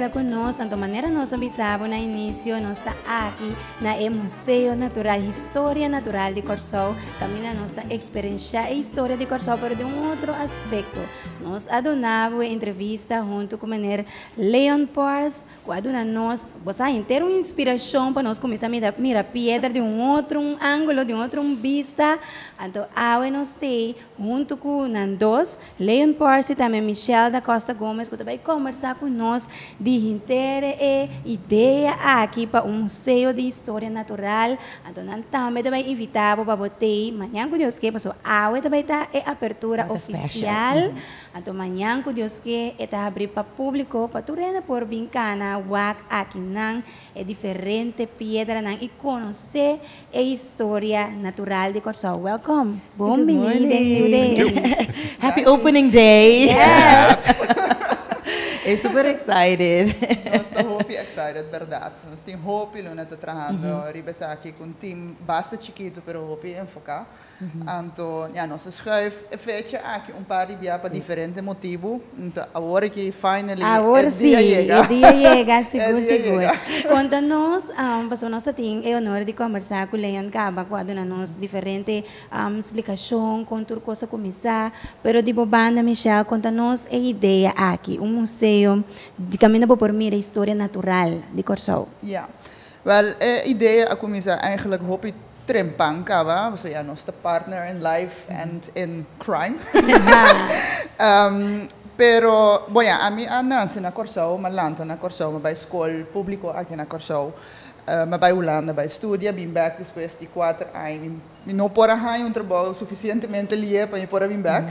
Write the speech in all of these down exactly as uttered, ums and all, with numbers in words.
queda conosco, então maneira nós avisamos no início, nós está aqui na Museu Natural, História Natural de Corsol, caminha nós está experienciar a história de Corsol, mas de um outro aspecto. Nós adonamos entrevista junto com o maneira Leon Pars, que adona nós, você ter uma inspiração para nós começar a mirar, mirar pedra de um outro um ângulo, de um outro um vista. Então, agora nós temos junto com Nandos, Leon Pars e também Michelle da Costa Gomes, que vai conversar com nós de inteira ideia aqui para um museu de história natural. Então, também vai invitar para você, amanhã com Deus que passou, agora também está a abertura oficial. Mm-hmm. Então, amanhã com Deus que está abrir para público, para tu renda por vincana, wak aqui não é diferente pedra não e conhecer a história natural de Corsol. Welcome. Bom menino. Happy opening day. Yes. I'm super excited. Nós estamos muito excited, verdade. Nós temos hope, nós estamos trabalhando, ribes aqui com um time bastante chiquito, mas hope enfocar. Então, ja, nós escrevemos a fecha aqui um par de dias para diferentes motivos. Então, agora que finally agora sim, o dia chega, seguro, seguro. Conta-nos, um, passou nós temos o honor de conversar com o Leon Caba, quando nós diferentes um, explicações, quanto coisa começar, pero de bobanda, Michelle, conta-nos a ideia aqui, um museu de caminho por mim a história natural de Corsol. Ja, wel, a ideia a começar eigenlijk hoop ik Trempang Kaba, we zijn onze partner in life and in crime. um, pero, bueno, a mim a Nancy na Corsol, ma lanta na Corsol, ma bij school público aqui na Corsol, uh, ma bij Holanda, bij studia, bem back depois de quatro anos, não por aí um trabalho suficientemente lié para por vir back.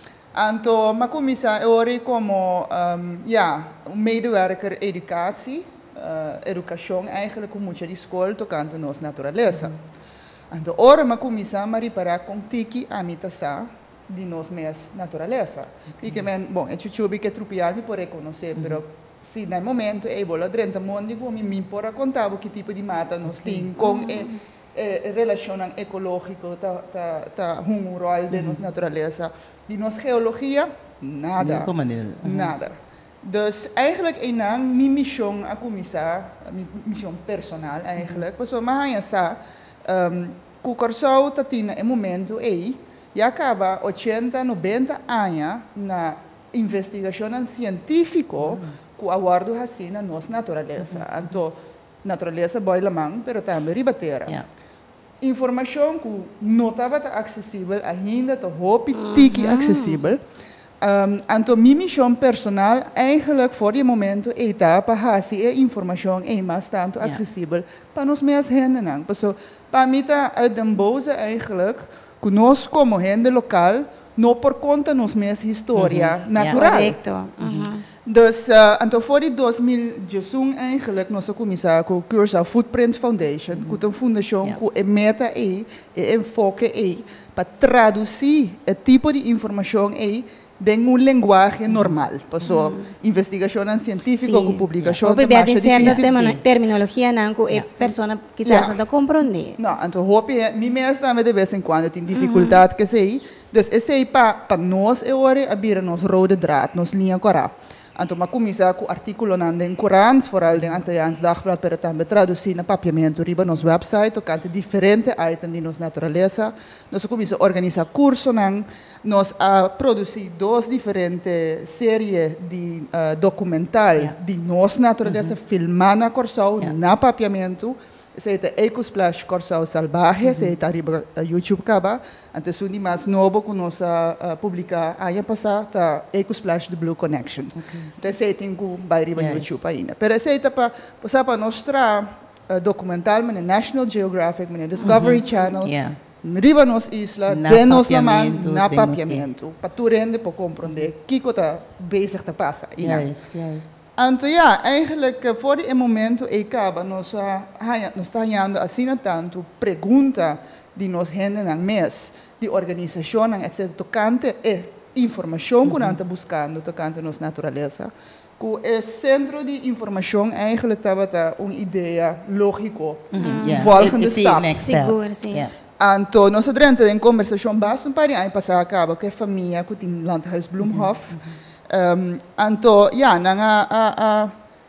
Então, ma começa hoje como, um, ja, um medewerker educatie, uh, educação eigenlijk como muita de escola tocando nos natureza. Então, ora ma começa a reparar com tiki a mitasa de nós mes natureza. E que men, bom, é chuchubi que trupiar me por reconhecer, mm-hmm. pero se no momento é bola drenta mundo como me por contar que tipo de mata nós okay. tem com mm-hmm. é, é, relação ecológico ta ta ta um rol de mm-hmm. nos natureza, de nos geologia nada. Uh-huh. Nada. Dus eigenlijk een mijn mission a começar, mijn mission personal eigenlijk, mm-hmm. so maar sa Um, com o Corsol tatina é momento aí e acaba oitenta, noventa anos na investigação científica que o aguardo assim na nossa natureza. Mm-hmm. Então, natureza boa la mão, pero também ribateira. Yeah. Informação que não estava acessível ainda, está hope tiki mm-hmm. acessível. Um, então, minha missão personal, eigenlijk voor die momento, é para fazer a informação é mais tanto yeah. acessível para nós mesmos gente. So, para mim, uit den boze eigenlijk, que nós como gente local, não por conta nós mesmos história mm-hmm. natural. Yeah, correcto. Mm-hmm. Dus, uh, então, voor die dois mil dezoito, eigenlijk, nós começamos com o Curaçao Footprint Foundation, mm-hmm. com uma fundação yeah. que é meta é, é enfoque é, para traduzir o tipo de informação é, em um linguagem normal, passou mm. investigação científica com publicação de mais difícil. Terminologia não que a pessoa quizás não compreende. Não, então hope mim mesmo também de vez em quando tem dificuldade que sei, dus esse aí para para nós é hora abrir nos rode draad, nos linha corá. Então, mas começar com artigo em Coran, vooral em Antilliaans Dagblad, para também traduzir na papiamento riba nos website, tocante diferentes items de nos natureza. Nós começamos a organizar cursos, nós a produzir duas diferentes séries de uh, documental yeah. de nos natureza, mm-hmm. filmar na Corsol, yeah. na papiamento. Se é Ecosplash Corsol Salvaje, se é arriba YouTube caba. Então, se um mais novo que nós uh, publicar ano passado, tá Ecosplash The Blue Connection. Okay. Então, se tem que vai arriba no YouTube ainda. Mas se é para para mostrar uh, documental, no National Geographic, no Discovery mm-hmm. Channel, yeah. riba nos isla, de nos na man, na papiamento, para tu rende para compreender o que está bezig te passa. Yes, yes. Então, ja, eigenlijk voor die momento e acaba nós nós ganhando assim tanto pergunta de nós gente na mês de organização etc tocante é informação que nós estamos buscando tocante nossa natureza que o centro de informação eigenlijk estava uma ideia lógica volgende stap seguro sim. Então, nós durante a conversação basta um par de anos passar acaba que a família que tem Landhuis Bloemhof Um, então, ja, nanga a a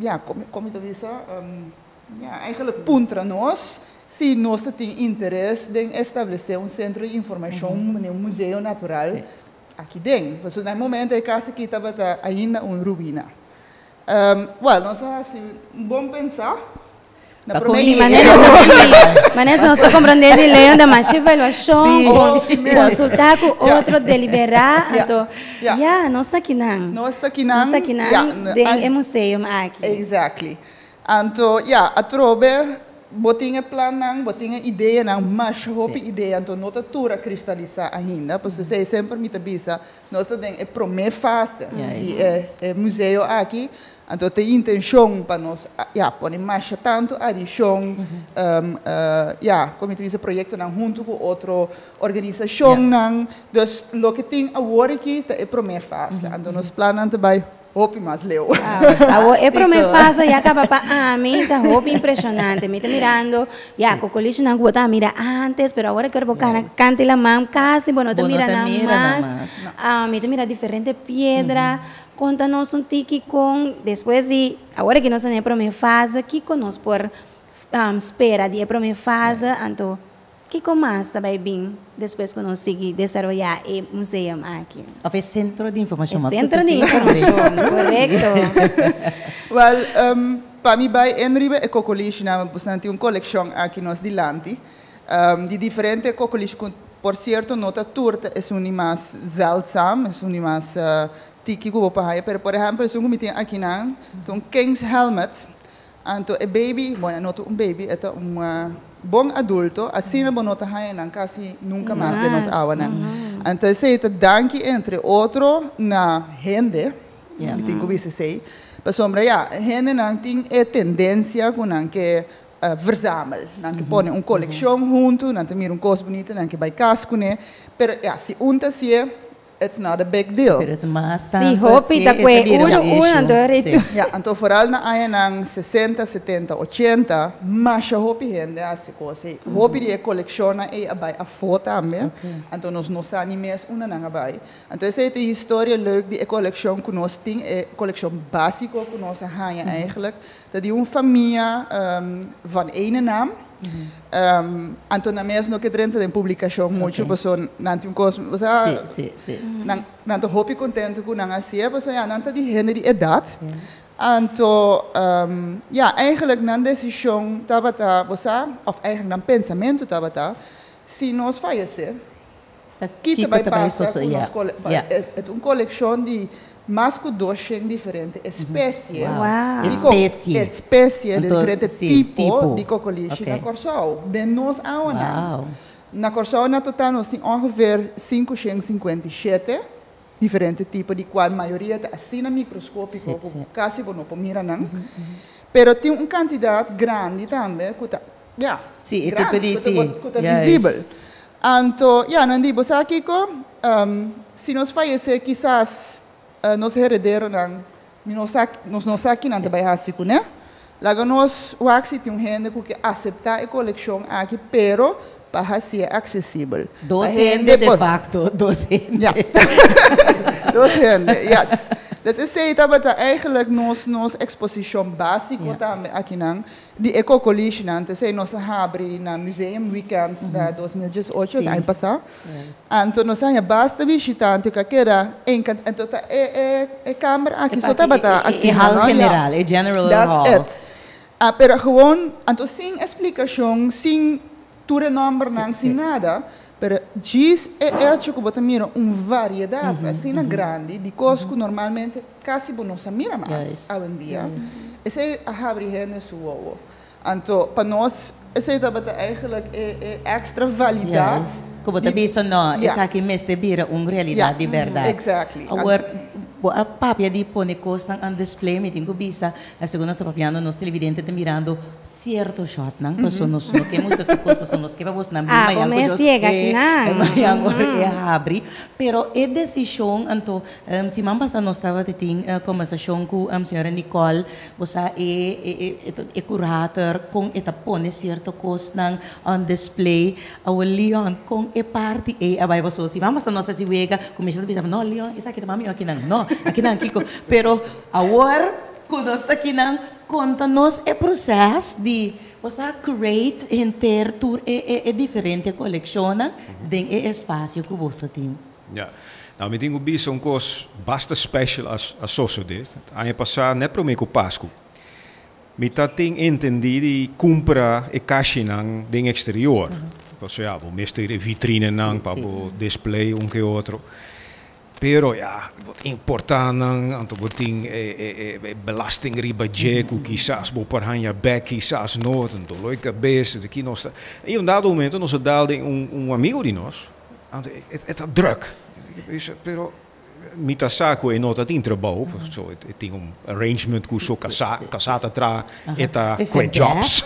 ja, como, como te disse, um, ja, eigenlijk puntra nós, se nós temos interesse em estabelecer um centro de informação, uhum. um museu natural, sim. aqui dentro. Mas no momento, a casa aqui estava ainda uma ruína. Um, well, nós assim, bom pensar. Na maneira assim, maneira nós compreendendo e lendo, mas se evaluação, consultar com outro, deliberar, então, já, nós está aqui não. Nós está aqui não. Nós está aqui não, tem museu aqui. Exactly. Então, ja, a trobe, botinha plan não, botinha ideia não, mas hope ideia, então não está tudo cristalizar ainda, porque você sempre me avisa, nós temos a primeira fase, e é museu aqui. Então, tem intenção para nós, ja, pôr mais tanto adição, uhum. um, uh, ja, como eu disse, projeto não junto com outra organização, yeah. Então, o que tem agora aqui é a primeira fase. Uhum. Então, nós planejamos também, hope mais leu. Ah, a primeira fase já acaba para a mim, tá hope impressionante, me está mirando, já, com o colégio não vou mira antes, pero agora quero bocar na cante la mão, casi, bueno, te mira nada mais, ah, me está mira diferente piedra. Conta-nos um tique com, depois de, agora que nós estamos na primeira fase, que conosco por um, espera de primeira fase, yes. Então, que com mais também bem, depois que nós seguir desenvolver o museu aqui. O centro de informação. O centro de informação, correto. Well, um, para mim, vai Enribe e Cocoliche, nós temos uma coleção aqui nós de Lanti, um, de diferentes cocoliche, por certo, nota turta é um mais zeldsam, é um mais uh, tiki que eu vou para pero por exemplo, se um me tem aqui não, então King's Helmet, então é baby, bom, não um baby, é um uh, bom adulto, assim não nota aí não, quase nunca mais de nós awa não. Então se é danke entre outro na gente, yeah. Me tem que você sei, para sombra ja, gente não tem a tendência com não que Uh, verzamel, não que põe uma coleção junto, não tem um coisa bonita, não que vai casco, né? Pero ja, se unta se it's not a big deal. Sim, hopi tá que uno uno doreito. Ja, então vooral na área ng sessenta, setenta, oitenta, mas a hopi gente assim coisa. Hopi de coleciona e abai a foto também. Então nós nos animes uma não abai. Então essa é a história leuk die coleção que nós tem, é coleção básica que nós hanha eigenlijk. Dat die uma família um, van ene naam. Um, então, na mesma que dentro da publicação, okay. Muitas pessoas não têm coisa, você sim, sim, sim. Não, não estou muito contente com não assim, você já não está de gente de idade. Então, um, ja, eigenlijk na decisão estava tá, você, ou eigenlijk na pensamento estava tá, se nós falecer, que também passa com yeah. cole, yeah. é, é uma coleção de mais que dois diferentes espécies. Wow. Wow. Espécie. Espécie de diferentes tipos de cocoliche na Corsau. De nós aonde? Na Corsau, na total, nós temos ongeveer quinhentos e cinquenta e sete diferentes tipos, de qual a maioria é assim na microscópico, quase não podemos mirar não. Pero tem uma quantidade grande também, que está, yeah, sim, grande, que está visível. Então, yeah, não digo, aqui, um, se nós falecer, quizás Uh, nos herdeiros não, nós não aqui não também assim, né? Lá nós o axi tem um gente que aceita a coleção aqui, pero para ser acessível. Dos gente de facto, dos gente. Yeah. Dos gente, yes. Dus esse estava eigenlijk nos nos exposição básica yeah. Também aqui não, de ecocoliche não, então nós abri na museum weekend mm-hmm. Da dois mil e dezoito, ano passado. Yes. Então nós aí basta visitante que era encan, então é é é câmera aqui só estava assim. É hall general, é general hall. That's it. Ah, pero gewoon, então sem explicação, sem tudo nome não, sem nada. Pero diz é hecho que você mira uma variedade assim na grande de coisas que normalmente quase não se mira mais hoje em dia. Esse é a abrir gente sua. Então para nós esse é eigenlijk é extra validade. Como você disse não, essa aqui mesmo vira uma realidade de verdade. Exactly. A papia di pone costa on display, mi tengo bisa, a segundo sta papiano nos televidente te mirando cierto shot, nang paso nos no que musta tu cos paso nos que vamos na ah, mayan ko jos ciega aqui nang mayan e abri, pero é decisão anto um, si mamba sa nos estava te ting uh, conversação com a um, senhora Nicole, você é é é curator com eta pone certo cos nang on display, ao Leon com e parte e abai paso si mamba sa nos si wega, começa a pensar no Leon, isso aqui tá mami aqui nang no aqui não, Kiko. Pero agora, quando está aqui não, conta-nos o processo de você create inteiro tour e, e, e diferente coleção dentro do espaço que você tem. Ja, nou, ik denk dat het een koos basta special als als zo dit. Aan je passar net pro me com Páscoa. Me tá tem entendido e compra e caixa nang ding exterior. Ou seja, vou mexer a vitrine nang para o display um que outro. Pero ja, wat important nang, anto boting e e belasting ribaje ku quizás bo por hanja back quizás no, então loica bes, de aqui nós. E um dado momento nós daalde um um amigo de nós. Anto é tá druk. Pero mita saco e nota tin trabalho, so it tinha um arrangement ku so casa casata tra eta quei jobs.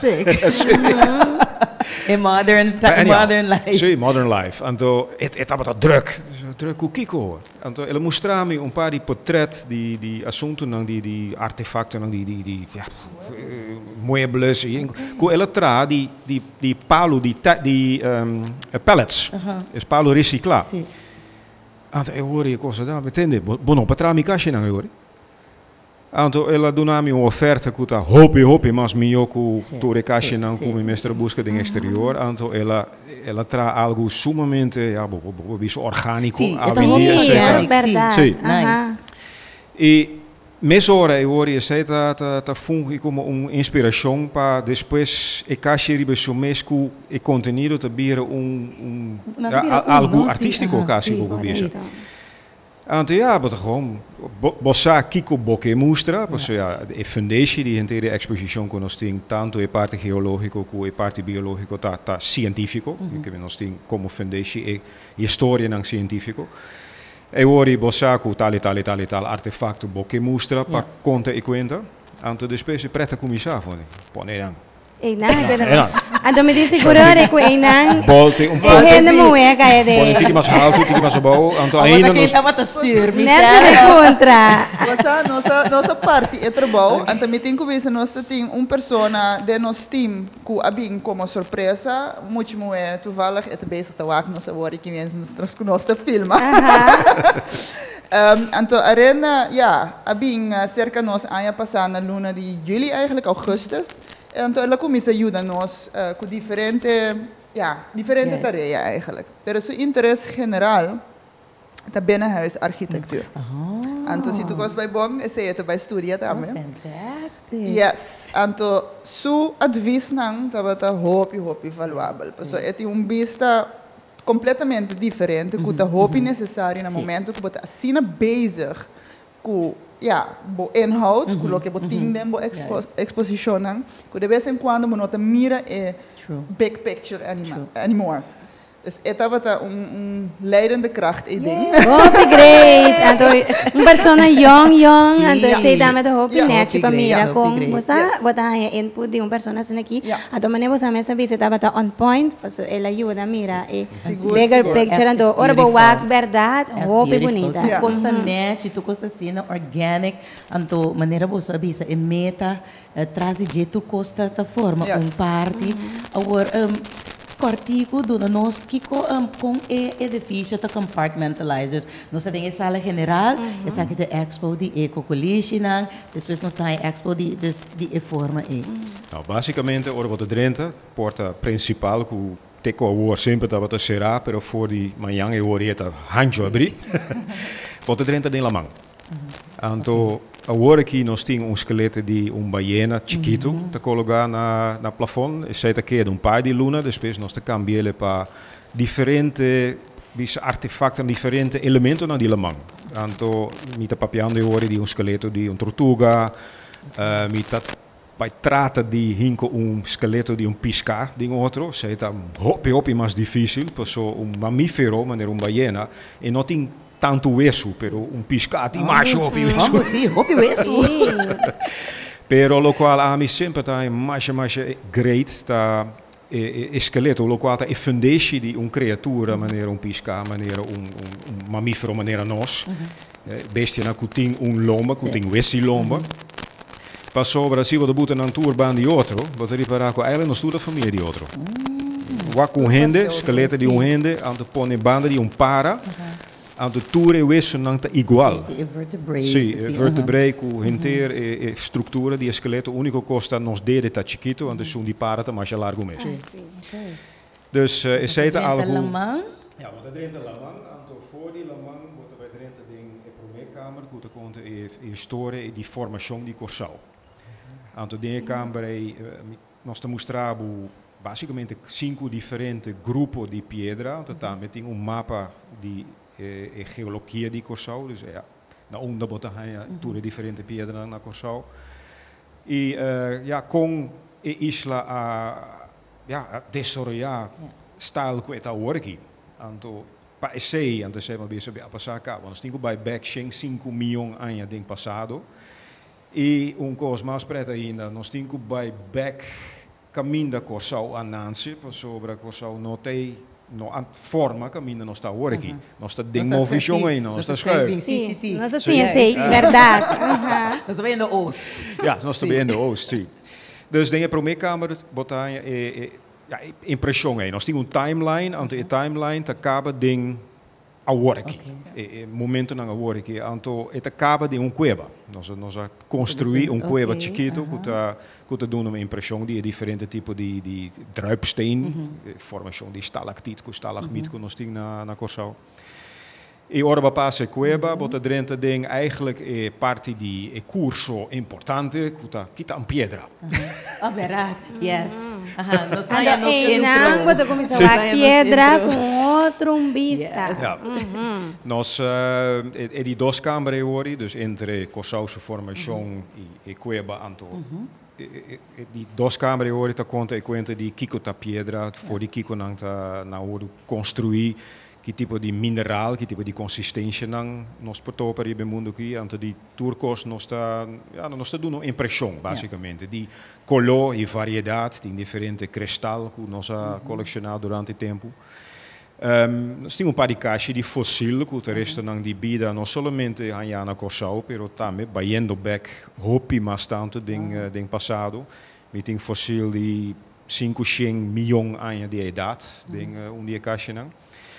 In modern, modern life. Sim, modern life. Então, é estava tá druk, druk o Kiko. Então, ela mostrava-me um par de portret de de assunto não de de artefactos não de de de ja, muebles e com ela tra de de de palo de de um, pallets. É palo reciclado. Sim. Então, eu hoorde coisa da, entende? Bom, para trás me caixa não eu Então, ela deu-me uma oferta que está hopi hopi, mas me eu com toda a caixa não com o mestre busca de exterior. Então, ela ela traz algo sumamente, ja, bicho orgânico, sim, é verdade. Sim, nice. E nessa hora eu hoorde você tá tá tá funge como uma inspiração para depois a caixa riba sumesco e conteúdo te bira um um algo artístico caixa vou ver. Então, ja, mas gewoon, bossa Kiko Bokke mostra, porque ja, a fundatie die inteira exposição que nós temos tanto a parte geológica como a parte biológica tá tá científico, que nós temos como fundatie e história não científico. E ora bossa com tal e tal e tal e tal artefacto Bokke mostra para conta e conta. Então depois é preta começar, fone. Pone dan. Eh, nada. Ando me dice curare ku inang. Bolte um pouco. Eh, não é que de. Pone tiki mas alto, tiki mas bom. Então ainda nós estava a stuur, Michelle. Contra. Nossa, nossa, nossa parte é trabalho. Então me tem que ver se nós tem uma pessoa de nosso time que abim como surpresa, muito é toevallig é bezig te waken nos agora que mensen nos com nós filma. Um, então, a renda, ja, abim cerca nós anos passar na luna de julho, eigenlijk augustus. Então, ela começa a ajudar nós uh, com diferente, ja, diferente yes. tarefas eigenlijk. Pero seu interesse general está binnenhuis architectuur. Oh. Então, se tu gosta bij bom, é você vai estudar também. Oh, fantastic. Yes. Então, seu advies não estava tá hopi hopi valuável. Porque é um vista completamente diferente, que está hopi necessário no momento que você assina bezig com ja, bo inhoud, mm-hmm. lo que bo ting den bo expo yes. exposition, que de vez em quando mo nota mira é big picture anima, anymore. Dus het was een um leidende kracht in ding. Oh, great. Então, uma pessoa young, young, então sei também da hope net para mira com você, botar input de uma pessoa assim aqui. Então, mas você mesmo sabe se estava on point, porque ela ajuda mira e bigger picture, então, ora bo work verdade, hope bonita. Tu costa net, tu costa cena organic, então maneira você avisa e meta traz de tu costa da forma um parte, agora cortico do nós que com um, com o edifício tá compartmentalizers nós temos a sala general uhum. essa aqui de expo de eco collision depois nós temos a expo de de, de forma e nou basicamente ora wat de Drenthe porta principal que teco hoor sempre dat wat será pero voor die manhã e orieta hanjo abrir wat de Drenthe de la mão então agora aqui nós temos um esqueleto de uma baiana chiquito mm-hmm. te colocar na na plafond e sai aqui de um par de luna depois nós te cambiar para diferente artefactos diferentes elementos na de la mão então mita papiando agora de um esqueleto de um tortuga uh, mita vai trata de hinco um esqueleto de um pisca de um outro sai tá hopi hopi mais difícil porque um mamífero maneira um baiana e não tem tanto hueso, pero un piscati macho hopi hueso. Vamos, sí, hopi hueso. Pero lo qual a mim sempre tá mais mais great tá e esqueleto lo qual tá e fundatie di un creatura maneira un pisca maneira un un mamífero maneira nós. Bestia na cutin un lomba, cutin huesi lomba. Passou o Brasil do buta na turban de outro, botar reparar com ela nos toda a família de outro. Wa com rende, esqueleto de um rende, ando pone banda de um para. Anto tour é isso não tá igual. Sim, sim, é vertebrae. Sim, é sim, vertebrae com inteira é estrutura de esqueleto. O único costa nos dedos tá chiquito, anto são de parata mais largo mesmo. Sim, sim. Dus uh, is het algo. Lamang. Ja, want er drinkt lamang, anto voor die lamang wordt er drinkt ding e promeerkamer, goed te konten e historie die formação di Corsau. Anto die kamer e nós estamos trabalhando basicamente cinco diferentes grupos de pedra, anto também tem um mapa de e, e geologia di Corsau, dus ja, na onda botar aí tudo diferente pedra na Corsau. E uh, ja, com e isla a ja, desarrollar style que está aqui. Anto pa sei, anto sei mas bem a passar cá, nós temos by back cinco milhões anos de passado. E um coisa mais preta ainda, nós temos by back caminho da Corsau a Nancy, sobre a Corsau não tem no a forma caminho não está aqui. Nós está de uma visão aí, nós está escrevendo. Sim, sim, sim. Nós assim, sei, verdade. Nós estamos vendo Oost. Ja, nós estamos vendo Oost, sim. Dus dingen pro meekamer botar e, e, ja, impressão aí. Nós temos um timeline, ante a timeline te acaba ding a work. E, e momento na work, anto e te acaba de um cueva. Nós nós a construir um cueva okay. chiquito, que tá que tá dando uma impressão de diferente tipo de de druipsteen, uh -huh. formação de stalactiet, com stalagmiet, que nós temos na na Corsau. E ora passa a cueva, mm-hmm. bota dentro ding eigenlijk é parte di e curso importante, que kita een piedra. Ah, verdade. Yes. Aha, nós Ando nos em intro. quando começava a piedra com outro um vista. Yes. Ja. Uhum. Nós uh, é, é de duas câmaras hoje, dus entre Corsau's formação mm-hmm. e, e cueva anto. Mm-hmm. E, e, e di duas câmaras hoje tá conta e conta di Kiko ta piedra, for di Kiko nang ta na hora construir que tipo de mineral, que tipo de consistência não nós portou para o mundo aqui, antes de turcos nós está, ja, nós está dando uma impressão basicamente yeah. de color e variedade, de diferente cristal que nós ha uh-huh. colecionado durante o tempo. Um, nós temos um par de caixas de fóssil que o resto não de vida não somente a na Corsau, mas também baiando back hopi mais tanto do uh, passado, we tem fóssil de cinco milhões de anos de idade, de uh, um dia caixa não.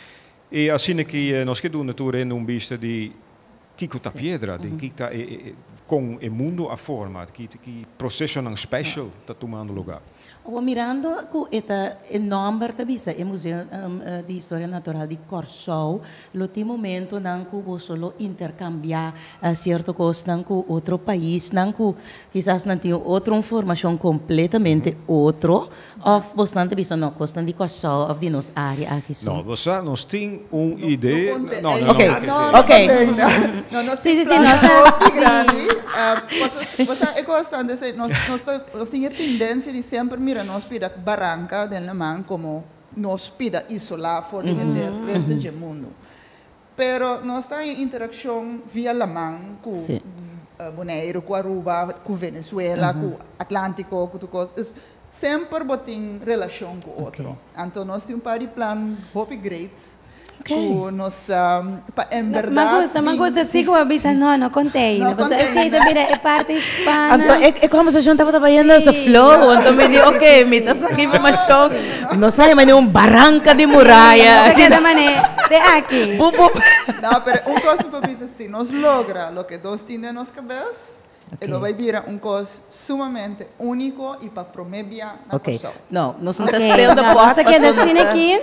E assim que nós que do natura um bicho de Kiko ta piedra, de que tá com o mundo a forma, que que processo não special está tomando lugar. O mirando com esta enorme tabisa, o museu um, de história natural de Corsau, lo tem momento não que você solo intercambiar uh, certo coisa não com outro país, não que quizás não tem outra informação completamente mm-hmm. outro, ou bastante bisa não coisa de Corsau ou de nossa área aqui só. Não, você nós tem uma ideia. Não, não, ok, ok. Não, nós Sim, sim, sim, nós nós grande. Você você é gostando de nós nós nós temos a tendência de sempre mirar nós pida barranca del man como nós pida isolar fora do resto do mundo. Pero nós está em interação via la man com uh, Bonaire, com Aruba, com Venezuela, com Atlântico, com tudo coisa. Sempre botem relação com o outro. Então nós temos um par de plan hope great. Okay. Nos, um, en verdad, me gusta, me gusta, sigo a bisa, no, no contei. No, você aceita, mira, é parte hispana. É, é como se a gente estava trabalhando esse flow, então me digo, ok, me está aqui para uma show. Não sai, mas é um barranca de muralha. Não sei de maneira, de aqui. Não, mas um coisa para bisa assim, nós logra o que nós temos nas cabeças. Okay. E lo vai vir um coisa sumamente único e para prometer na okay. Corsau. Não, nós não estamos esperando a porta. Nossa, que é assim aqui.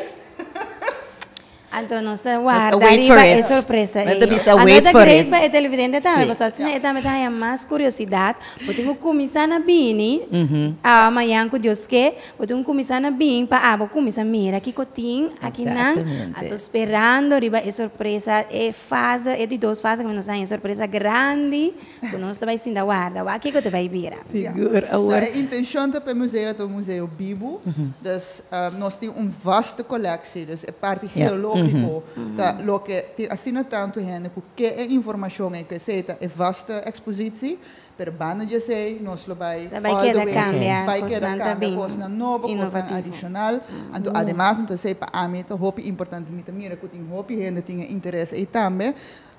Então, nossa guarda, arriba é surpresa. Wait for it. É televidente também, mas assim, é também tem mais curiosidade. Eu tenho que começar na bini, amanhã com Deus que, eu tenho que começar na bini, para ah, vou começar mira aqui cotim, aqui na, estou esperando, arriba é surpresa, é fase, é de duas fases que nós temos, é surpresa grande, que nós também sim da guarda, aqui que você vai vir. Seguro, agora. A intenção do museu é o museu Bibo, então nós temos uma vasta coleção, é parte geológica. Mm-hmm. Tá, lo que assina tanto gente que é informação é que seita é vasta exposição, per banda de sei nós lo vai vai queda cambia, vai queda cambia, coisa nova, coisa adicional. Então, además, então sei para a mim, então hope importante me também que tem hope gente tinha interesse e também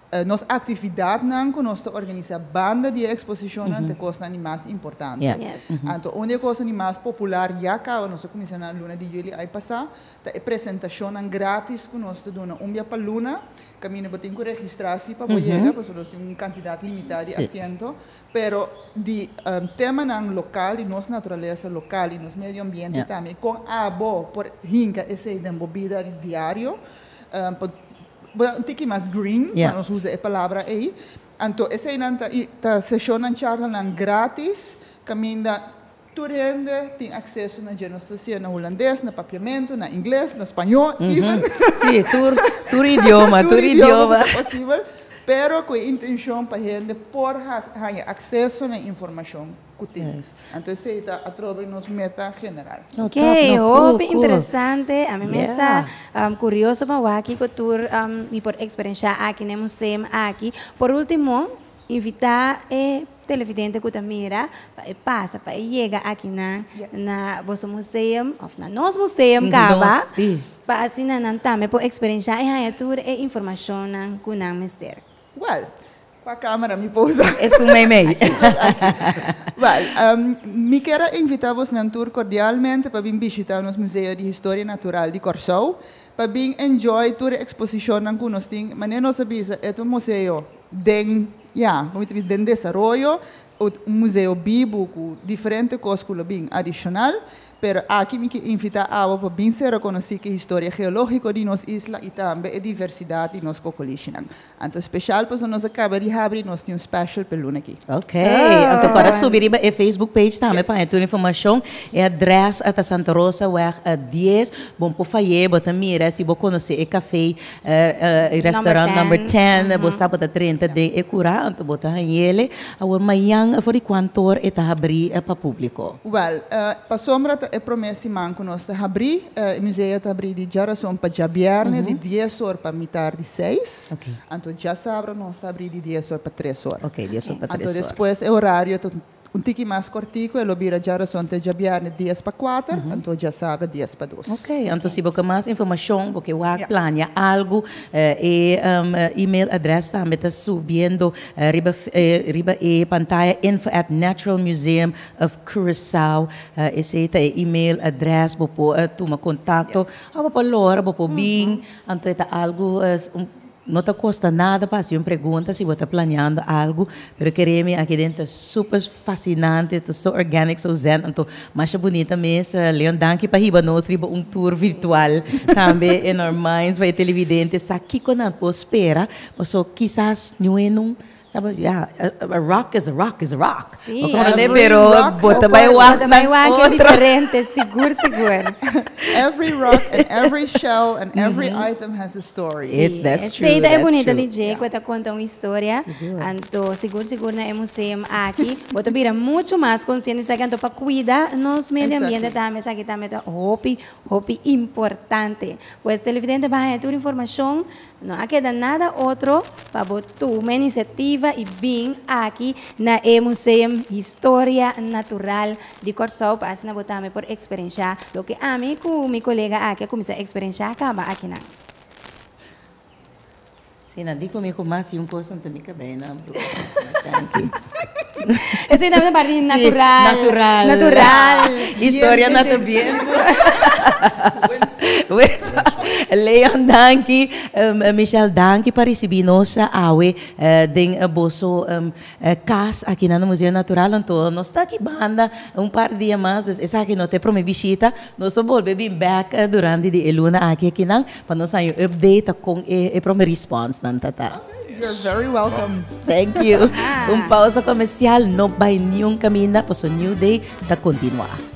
Uh, nossa atividade não que nós organiza banda de exposição mm-hmm. te costa mais importante. Yeah. Yes. Mm-hmm. Então, onde coisa mais popular já acaba nós começamos na luna de julho aí passar, a apresentação grátis que nós damos um dia para luna, caminho para ter que registrar-se para poder chegar, porque nós temos uma quantidade limitada de assentos, pero de um, tema não local, de nossa natureza local e nosso meio ambiente yeah. também, com a boa por rinca essa bebida diário, um, um pouquinho mais green, yeah. nós usamos a palavra aí. Então, essa é a sessão de charla grátis, caminha turende tem acesso na genostância na holandês, na papiamento, na inglês, na espanhol, mm-hmm. even. Sim, tur, tur idioma, tur, tur idioma. idioma possível, pero com a intenção para gente por ter acesso na informação que tem. Yes. Então, essa é a trova nos meta general. Ok, oh, cool, cool. Interessante. A mim yeah. está um, curioso para aqui que tu um, e por experiência aqui no museu aqui. Por último, invitar eh, televidente que mira para passa para chegar aqui na yes. na vosso museu, ou na nosso museu, cava. Para assim não também por experiência e tour e informação que não mister. Well, com a câmera me pousa. É um meme. Well, um, me quero invitar-vos num tour cordialmente para vir visitar o nosso Museu de História Natural de Corsou, para vir enjoy toda a exposição que nós temos. Mas não sabemos, é um museu de, yeah, de desenvolvimento, um museu vivo com diferentes coisas bem adicional. Pero aqui me invitar a para bem ser reconhecer que a história geológica de nossa isla e também a diversidade de nossa coalição. Então, especial para nós acaba de abrir, nós temos um special pelo aqui. Ok, ah. Então agora subir a Facebook page também yes. para ter informação. É adresse até Santa Rosa, Weg dez. Bom, por fazer, bota mira, se você conhecer o café, o restaurante number dez, você sabe para trinta de ecura, então bota aí ele. Agora, amanhã, por quanto hora está abrir para o público? Well, uh, para sombra é promessa que nós abrir, uh, o museu está abrir de geração para jabierne, de dez horas para metade de seis. Okay. Então já sabe, nós está abrir de dez horas para três horas. Ok, dez horas para três horas. Então depois é horário um pouquinho mais cortico, ele vira geração de jabierne dez para quatro, uh-huh. então já sabe dez para dois. Ok, então se você mais informação, porque o yeah. planeja algo, eh, e um, e-mail address também está subindo eh, riba, eh, riba e pantalla info at Natural Museum of Curaçao. Uh, esse é o e-mail address, você pode tomar contato, yes. ou você lora, você pode vir, então é algo uh, um, não te custa nada para fazer uma pergunta se você está planeando algo, mas queremos aqui dentro é super fascinante, é so orgânico, so zen, então mais bonita mesmo. Leon, danke para riba nós riba um tour virtual também enorme, vai televidente, aqui quando a gente espera, mas quizás não é num sabe, yeah, a, a rock is a rock is a rock. Sim, pero bota vai rock é diferente, seguro, seguro. Every rock and every shell and every mm-hmm. item has a story. It's that's true. Essa é bonita D J, que está contando uma história. Então, seguro, seguro na museu aqui. Bota vira muito mais consciente então para cuidar nosso meio ambiente também, aqui também é hopi, hopi importante. Pois televidente vai ter informação, não há queda nada outro para botar uma iniciativa e bem aqui na Museu História Natural de Corsou, para assim botar por experiência, o que a mim com meu colega aqui começa a experiência acaba aqui na. Sim, não digo comigo mais um pouco também que bem, não. Essa é também a parte natural. Natural. Natural. História natural. Leon Danki, um, Michelle Danki para receber nossa awe uh, den uh, bosso um, uh, casa aqui no Museu Natural. Então, nós está aqui banda um par de dias mais. Essa aqui não tem para me visita. Nós vamos vir back uh, durante a luna aqui aqui não para nós aí update com e para me response não tata. You're very welcome. Thank you. Ah. Um pausa comercial, não vai nenhum caminho, para o new day da continuar.